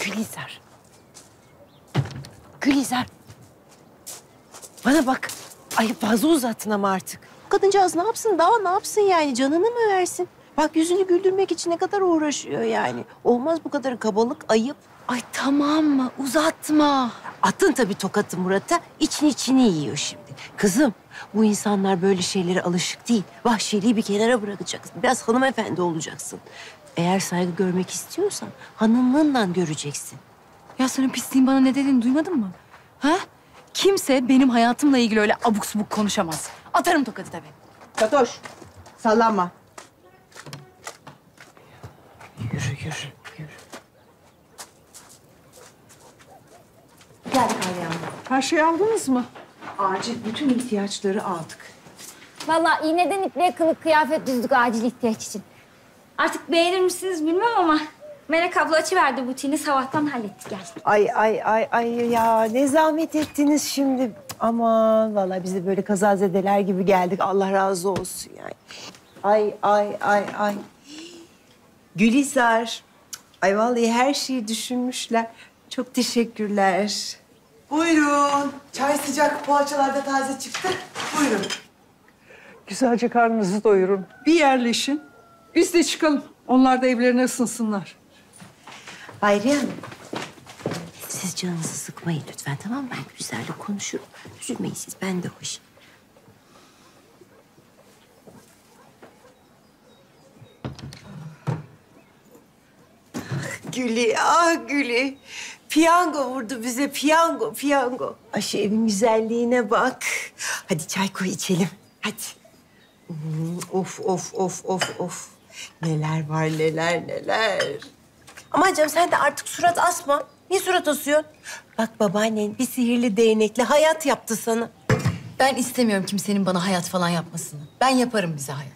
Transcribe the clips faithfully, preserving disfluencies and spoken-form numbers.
Gülizar. Gülizar. Bana bak. Ay fazla uzattın ama artık. Kadıncağız ne yapsın? Daha ne yapsın yani? Canını mı versin? Bak yüzünü güldürmek için ne kadar uğraşıyor yani. Olmaz bu kadar kabalık, ayıp. Ay tamam mı? Uzatma. Attın tabii tokatı Murat'a. İçini içini yiyor şimdi. Kızım, bu insanlar böyle şeylere alışık değil. Vahşiliği bir kenara bırakacaksın. Biraz hanımefendi olacaksın. Eğer saygı görmek istiyorsan hanımlığınla göreceksin. Ya senin pisliğin bana ne dediğini duymadın mı? Ha? Kimse benim hayatımla ilgili öyle abuk subuk konuşamaz. Atarım tokadı tabii. Fatoş, sallanma. Yürü, yürü, yürü. Geldik Meryem. Her şeyi aldınız mı? Acil bütün ihtiyaçları aldık. Vallahi iğneden ipliğe kılık kıyafet düzdük acil ihtiyaç için. Artık beğenir misiniz bilmem ama Melek abla açıverdi butiğini, sabahtan hallettik geldik. Ay ay ay ay ya ne zahmet ettiniz şimdi. Aman vallahi biz de böyle kazazedeler gibi geldik. Allah razı olsun yani. Ay ay ay ay. Gülizar. Ay vallahi her şeyi düşünmüşler. Çok teşekkürler. Buyurun. Çay sıcak, poğaçalar da taze çıktı. Buyurun. Güzelce karnınızı doyurun. Bir yerleşin. Biz de çıkalım. Onlar da evlerine ısınsınlar. Hayriye Hanım. Siz canınızı sıkmayın lütfen tamam mı? Ben Gülizar'la konuşurum. Üzülmeyin siz, ben de hoş. Gülü, ah Gülü. Piyango vurdu bize, piyango, piyango. Ay şu evin güzelliğine bak. Hadi çay koy içelim, hadi. Hmm, of, of, of, of, of. Neler var, neler, neler. Aman canım sen de artık surat asma. Niye surat asıyorsun? Bak babaannen bir sihirli değnekle hayat yaptı sana. Ben istemiyorum kimsenin bana hayat falan yapmasını. Ben yaparım bize hayat.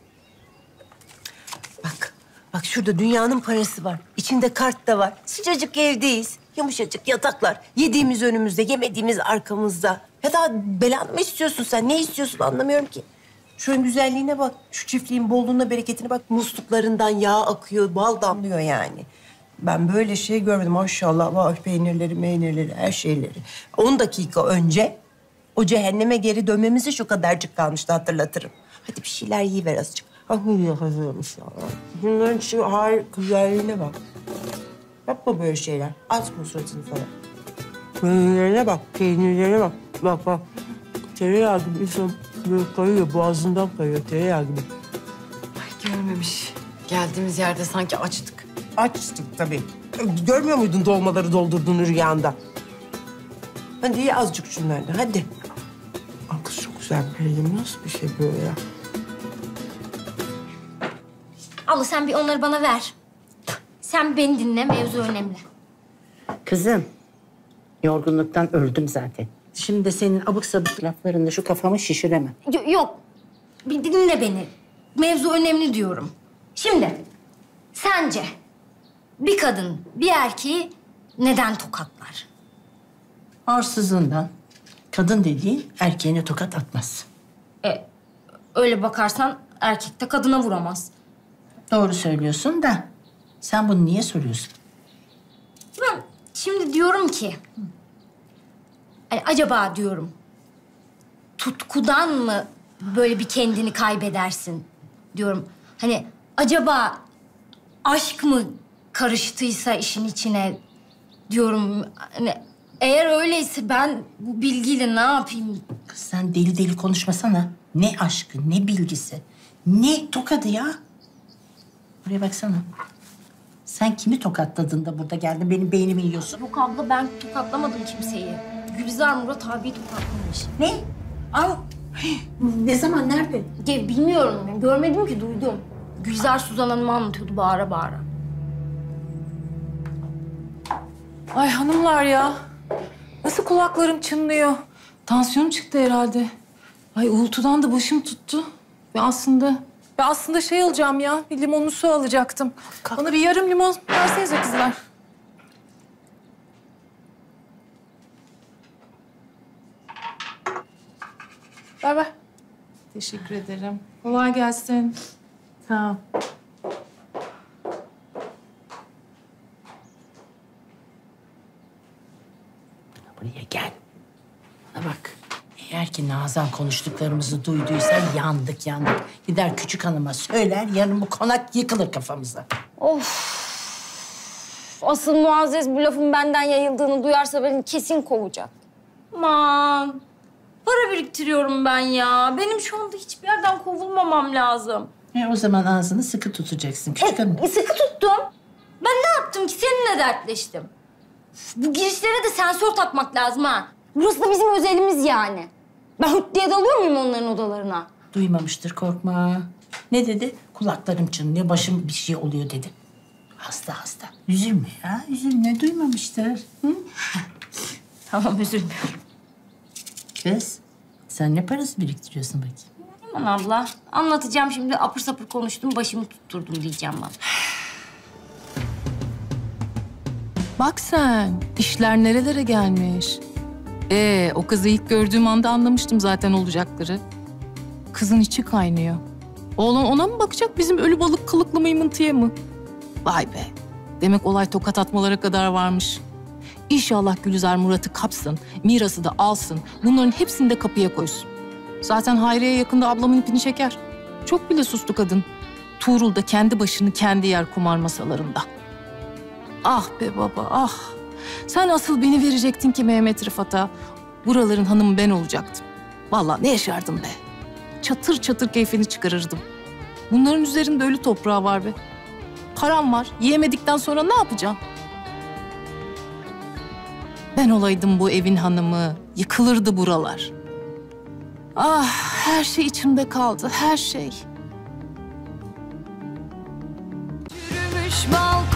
Bak, bak şurada dünyanın parası var. İçinde kart da var. Sıcacık evdeyiz. Yumuşacık yataklar. Yediğimiz önümüzde, yemediğimiz arkamızda. Ya daha belanı mı istiyorsun sen? Ne istiyorsun anlamıyorum ki. Şunun güzelliğine bak. Şu çiftliğin bolluğuna, bereketine bak. Musluklarından yağ akıyor, bal damlıyor yani. Ben böyle şey görmedim maşallah. Vay peynirleri, meynirleri, her şeyleri. On dakika önce o cehenneme geri dönmemize şu kadarcık kalmıştı hatırlatırım. Hadi bir şeyler yiyiver azıcık. Ah ne hazırmış ya. Bunların şu harika güzelliğine bak. Yapma böyle şeyler. Açma suratını falan. Peynirlerine bak, peynirlerine bak. Bak bak. Tereyağı gibi insan böyle kayıyor, boğazından kayıyor tereyağı gibi. Ay görmemiş. Geldiğimiz yerde sanki açtık. Açtık tabii. Görmüyor muydun dolmaları doldurduğunu rüyanda? Hadi ye azıcık şunlardan, hadi. Aa, kız çok güzel peynir. Nasıl bir şey böyle ya? Abla sen bir onları bana ver. Sen beni dinle, mevzu önemli. Kızım, yorgunluktan öldüm zaten. Şimdi de senin abuk sabuk laflarınla şu kafamı şişiremem. Y- yok, bir dinle beni. Mevzu önemli diyorum. Şimdi, sence bir kadın bir erkeği neden tokatlar? Arsızlığından kadın dediğin erkeğine tokat atmaz. E, öyle bakarsan erkek de kadına vuramaz. Doğru söylüyorsun da sen bunu niye soruyorsun? Ben şimdi diyorum ki... hani acaba diyorum... tutkudan mı böyle bir kendini kaybedersin diyorum. Hani acaba aşk mı karıştıysa işin içine diyorum. Hani eğer öyleyse ben bu bilgiyle ne yapayım? Kız sen deli deli konuşmasana. Ne aşkı, ne bilgisi, ne tokadı ya. Buraya baksana. Sen kimi tokatladın da burada geldin benim beynimi yiyorsun? Yok abla ben tokatlamadım kimseyi. Gülizar Murat abiyi tokatlamış. Ne? Al. Ne zaman, nerede? Ya, bilmiyorum. Görmedim ki, duydum. Gülizar Suzan Hanım'a anlatıyordu bağıra bağıra. Ay hanımlar ya. Nasıl kulaklarım çınlıyor? Tansiyonum çıktı herhalde. Ay uğultudan da başım tuttu. Ve aslında... Ve aslında şey alacağım ya, bir limonlu su alacaktım. Kalk. Bana bir yarım limon versenize kızlar. Ver ver. Teşekkür ederim. Kolay gelsin. Sağ ol. buraya gel. Bana bak. Eğer ki Nazan konuştuklarımızı duyduysa yandık yandık. Gider küçük hanıma söyler, yarın bu konak yıkılır kafamıza. Of. Asıl Muazzez bu lafın benden yayıldığını duyarsa beni kesin kovacak. Aman. Para biriktiriyorum ben ya. Benim şu anda hiçbir yerden kovulmamam lazım. E o zaman ağzını sıkı tutacaksın küçük hanım. E, sıkı tuttum. Ben ne yaptım ki? Seninle dertleştim. Bu girişlere de sensör takmak lazım ha. Burası da bizim özelimiz yani. Ben hırt diye dalıyor muyum onların odalarına? Duymamıştır, korkma. Ne dedi? Kulaklarım çınlıyor, başım bir şey oluyor dedi. Hasta hasta. Üzülme ya, üzülme. Duymamıştır. Hı? Tamam, üzülmüyorum. Kız, sen ne parası biriktiriyorsun bakayım? Aman abla, anlatacağım şimdi. Apır sapır konuştum, başımı tutturdum diyeceğim bana. Bak sen, işler nerelere gelmiş. Ee, o kızı ilk gördüğüm anda anlamıştım zaten olacakları. Kızın içi kaynıyor. Oğlan ona mı bakacak, bizim ölü balık kılıklı mıymıntıya mı? Vay be, demek olay tokat atmalara kadar varmış. İnşallah Gülizar Murat'ı kapsın, mirası da alsın. Bunların hepsini de kapıya koysun. Zaten Hayriye yakında ablamın ipini çeker. Çok bile sustu kadın. Tuğrul da kendi başını kendi yer kumar masalarında. Ah be baba, ah. Sen asıl beni verecektin ki Mehmet Rıfat'a. Buraların hanımı ben olacaktım. Vallahi ne yaşardım be. Çatır çatır keyfini çıkarırdım. Bunların üzerinde ölü toprağı var be. Param var, yiyemedikten sonra ne yapacağım? Ben olaydım bu evin hanımı, yıkılırdı buralar. Ah, her şey içimde kaldı, her şey. Yürümüş balkon.